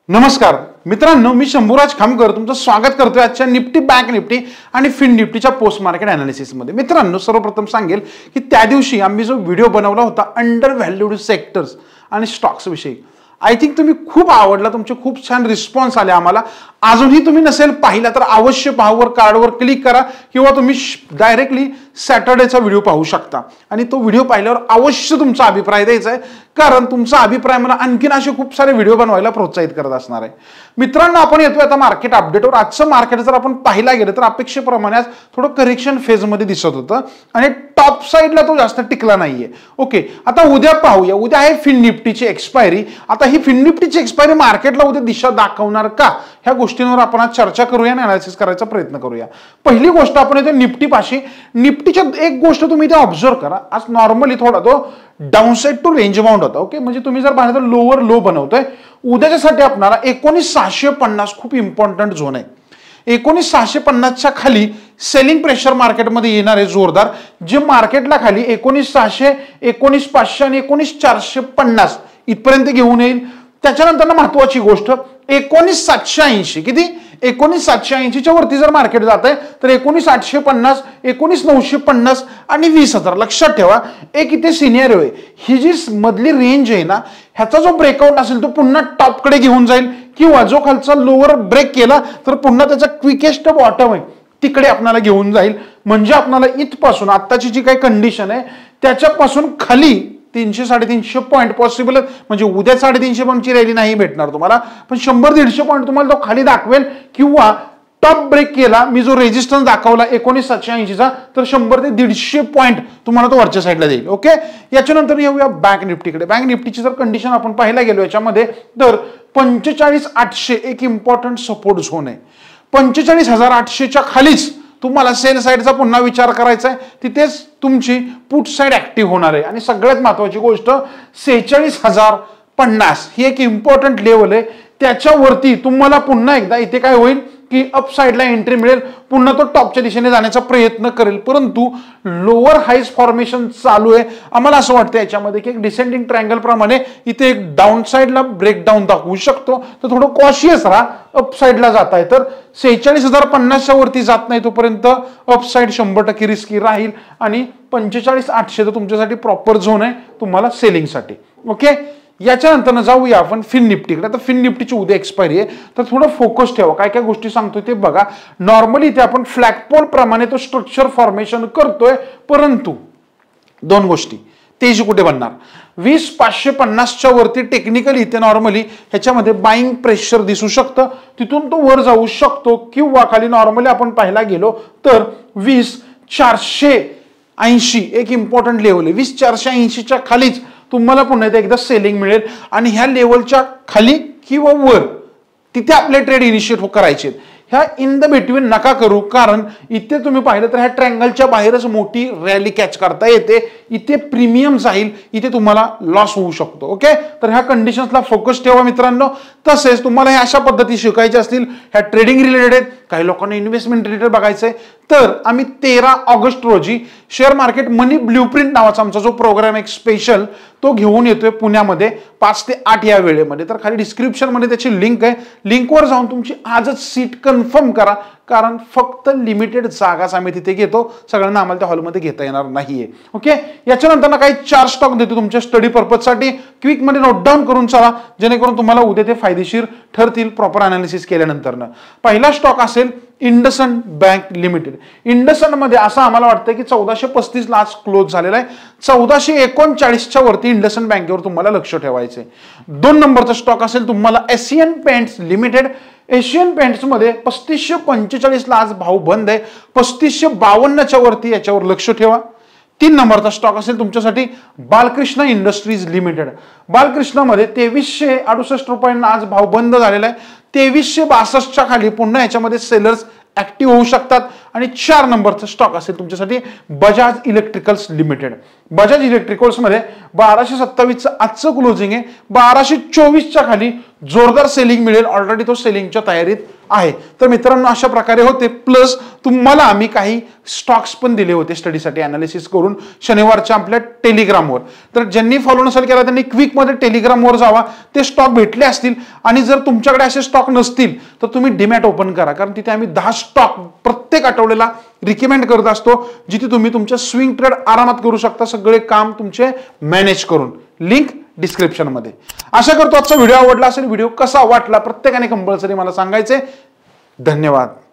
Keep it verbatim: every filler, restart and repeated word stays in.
नमस्कार मित्रांनो, मी शंभूराज खामकर तुमचं स्वागत करतोय आजच्या निफ्टी बँक निफ्टी आणि फिन निफ्टीच्या पोस्ट मार्केट अनालिसिस मध्ये। मित्रांनो, सर्वप्रथम सांगेल की त्या दिवशी आम्ही जो व्हिडिओ बनवला होता अंडर व्हॅल्यूड सेक्टर्स आणि स्टॉक्स विषयी, आय थिंक तुम्ही खूप आवडला, तुमचे खूप छान रिस्पॉन्स आले आम्हाला। अजूनही तुम्ही नसेल पाहिला तर अवश्य पाहावर कार्डवर क्लिक करा किंवा तुम्ही डायरेक्टली सॅटर्डेचा व्हिडिओ पाहू शकता आणि तो व्हिडिओ पाहिल्यावर अवश्य तुमचा अभिप्राय द्यायचा आहे, कारण तुमचा अभिप्राय मला आणखीन असे खूप सारे व्हिडिओ बनवायला प्रोत्साहित करत असणार आहे। मित्रांनो, आपण येतोय आता मार्केट अपडेटवर। आजचं मार्केट जर आपण पाहिला गेलं तर अपेक्षेप्रमाणे थोडं करेक्शन फेज मध्ये दिसत होतं आणि टॉप साइडला तो जास्त टिकला नाहीये। ओके, आता उद्या पाहूया, उद्या आहे फिन निफ्टीची एक्सपायरी। आता ही फिन निफ्टीची एक्सपायरी मार्केटला उद्या दिशा दाखवणार का, ह्या गोष्टींवर आपण आज चर्चा करूया आणि अनालिसिस करायचा प्रयत्न करूया। पहिली गोष्ट आपण इथे निफ्टी पाशी, निफ्टीच्या एक गोष्ट तुम्ही इथे ऑब्झर्व करा, आज नॉर्मली थोडा तो down side to range bound होता। ओके, म्हणजे तुम्ही जर पाहिलं तर लोअर लो बनवतोय। उद्याच्यासाठी आपल्याला एकोणीस सहाशे पन्नास खूप इम्पॉर्टंट झोन आहे। एकोणीस सहाशे पन्नासच्या खाली सेलिंग प्रेशर मार्केटमध्ये येणार आहे जोरदार, जे मार्केटला खाली एकोणीस सहाशे एकोणीस पाचशे आणि एकोणीस चारशे पन्नास इथपर्यंत घेऊन येईल। त्याच्यानंतर महत्वाची गोष्ट एकोणीस सातशे ऐंशी, किती एकोणीस सातशे ऐंशीच्या वरती जर मार्केट जात आहे तर एकोणीस आठशे पन्नास एकोणीस नऊशे पन्नास आणि वीस हजार लक्षात ठेवा। एक इथे सिनियर आहे, ही जी मधली रेंज आहे ना, ह्याचा जो ब्रेकआउट असेल तो पुन्हा टॉपकडे घेऊन जाईल किंवा जो खालचा लोअर ब्रेक केला तर पुन्हा त्याचा क्विकेस्ट बॉटम आहे तिकडे आपल्याला घेऊन जाईल। म्हणजे आपल्याला इथपासून आत्ताची जी काही कंडिशन आहे त्याच्यापासून खाली तीनशे साडेतीनशे पॉईंट पॉसिबल, म्हणजे उद्या साडेतीनशे पॉईंटची रॅली नाही भेटणार तुम्हाला, पण शंभर दीडशे पॉईंट तुम्हाला तो खाली दाखवेल किंवा टॉप ब्रेक केला, मी जो रेजिस्टन्स दाखवला एकोणीस सातशे ऐंशीचा, तर शंभर ते दीडशे पॉईंट तुम्हाला तो वरच्या साईडला देईल। ओके, याच्यानंतर येऊया बँक निफ्टीकडे। बँक निफ्टीची जर कंडिशन आपण पाहायला गेलो याच्यामध्ये तर पंचेचाळीस आठशे एक इम्पॉर्टंट सपोर्ट झोन आहे। पंचेचाळीस हजार आठशेच्या खालीच तुम्हाला सेल साइडचा पुन्हा विचार करायचा आहे, तिथेच तुमची पुट साइड ऍक्टिव्ह होणार आहे। आणि सगळ्यात महत्वाची गोष्ट सेहेचाळीस हजार पन्नास ही एक इम्पॉर्टंट लेवल आहे, त्याच्यावरती तुम्हाला पुन्हा एकदा इथे काय होईल की अप साइडला एंट्री मिळेल, पुन्हा तो टॉपच्या दिशेने जाण्याचा प्रयत्न करेल। परंतु लोअर हाईज फॉर्मेशन चालू आहे, आम्हाला असं वाटतं याच्यामध्ये की एक डिसेंडिंग ट्रायंगल प्रमाणे इथे एक डाऊन साइडला ब्रेकडाऊन दाखवू शकतो, तर थोडं कॉशियस राहा। अप साइडला जात आहे तर सेहेचाळीस हजार पन्नासच्या वरती जात नाही तोपर्यंत अप साइड शंभर टक्के रिस्की राहील आणि पंचेचाळीस आठशे तर तुमच्यासाठी प्रॉपर झोन आहे तुम्हाला सेलिंगसाठी। ओके, याच्यानंतर जाऊया आपण फिन निफ्टीकडे। तर फिन निफ्टीची उद्या एक्सपायरी आहे, तर थोडं फोकस ठेवा, काय काय गोष्टी सांगतोय ते बघा। नॉर्मली इथे आपण फ्लॅगपोल प्रमाणे तो स्ट्रक्चर फॉर्मेशन करतोय, परंतु दोन गोष्टी तेजी कुठे बनणार, वीस पाचशे पन्नासच्या वरती टेक्निकली इथे नॉर्मली ह्याच्यामध्ये बाईंग प्रेशर दिसू शकतं, तिथून तो वर जाऊ शकतो किंवा खाली नॉर्मली आपण पाहायला गेलो तर वीस चारशे ऐंशी एक इम्पॉर्टंट लेवल आहे। वीस चारशे ऐंशीच्या खालीच तुम्हाला पुन्हा एकदा सेलिंग मिळेल आणि ह्या लेवलच्या खाली किंवा वर तिथे आपले ट्रेड इनिशिएट करायचे। ह्या इन द बिटवीन नका करू, कारण इथे तुम्ही पाहिलं तर ह्या ट्रँगलच्या बाहेरच मोठी रॅली कॅच करता येते, इथे प्रीमियम जाईल, इथे तुम्हाला लॉस होऊ शकतो। ओके, तर ह्या कंडिशन्सला फोकस ठेवा मित्रांनो। तसेच तुम्हाला ह्या अशा पद्धती शिकायच्या असतील, ह्या ट्रेडिंग रिलेटेड, काही लोकांना इन्व्हेस्टमेंट रिलेटेड बघायचंय, तर आम्ही तेरा ऑगस्ट रोजी शेअर मार्केट मनी ब्ल्यूप्रिंट नावाचा आमचा जो प्रोग्राम एक स्पेशल तो घेऊन येतोय पुण्यामध्ये पाच ते आठ या वेळेमध्ये। तर खाली डिस्क्रिप्शन मध्ये त्याची लिंक आहे, लिंकवर जाऊन तुमची आजच सीट कन्फर्म करा, कारण फक्त लिमिटेड जागाच आम्ही तिथे घेतो, सगळ्यांना आम्हाला त्या हॉलमध्ये घेता येणार नाहीये। ओके, याच्यानंतर काही चार स्टॉक देतो तुमच्या स्टडी पर्पजसाठी, क्विक मध्ये नोट डाऊन करून चला, जेणेकरून तुम्हाला उद्या ते फायदेशीर ठरतील प्रॉपर अनालिसिस केल्यानंतर। पहिला स्टॉक असेल इंडसइंड बँक लिमिटेड। इंडसइंड मध्ये असं आम्हाला वाटतं की चौदाशे पस्तीस ला आज क्लोज झालेला आहे, चौदाशे एकोणचाळीसच्या वरती इंडसइंड बँकेवर तुम्हाला लक्ष ठेवायचंय। दोन नंबरचा स्टॉक असेल तुम्हाला Asian Paints Limited. Asian Paints मध्ये पस्तीसशे पंचेचाळीस ला आज भाव बंद आहे, पस्तीसशे बावन्नच्या वरती याच्यावर लक्ष ठेवा। तीन नंबरचा स्टॉक असेल तुमच्यासाठी बालकृष्ण इंडस्ट्रीज लिमिटेड। बालकृष्ण मध्ये तेवीसशे अडुसष्ट रुपयांना आज भाव बंद झालेला आहे, तेवीसशे बासष्टच्या खाली पुन्हा याच्यामध्ये सेलर्स ऍक्टिव्ह होऊ शकतात। आणि चार नंबरचा स्टॉक असेल तुमच्यासाठी Bajaj Electricals Limited. Bajaj Electricals मध्ये बाराशे सत्तावीसचं आजचं क्लोजिंग आहे, बाराशे चोवीसच्या खाली जोरदार सेलिंग मिळेल, ऑलरेडी तो सेलिंगच्या तयारीत आहे. तर मित्रांनो अशा प्रकारे होते. प्लस तुम्हाला आम्ही काही स्टॉक्स पण दिले होते स्टडीसाठी अनालिसिस करून शनिवारच्या आपल्या टेलिग्रामवर. तर ज्यांनी फॉलो नसेल केला त्यांनी क्विकमध्ये टेलिग्रामवर जावा, ते स्टॉक भेटले असतील. आणि जर तुमच्याकडे असे स्टॉक नसतील तर तुम्ही डीमॅट ओपन करा, कारण तिथे आम्ही दहा स्टॉक प्रत्येक आठवड्याला रिकमेंड करत असतो, जिथे तुम्ही तुमचे स्विंग ट्रेड आरामात करू शकता, सगळे काम तुमचे मॅनेज करून. लिंक डिस्क्रिप्शन मध्ये. आशा करतो आजचा व्हिडिओ आवडला असेल. व्हिडिओ कसा वाटला प्रत्येकाने कंपल्सरी मला सांगायचे. धन्यवाद.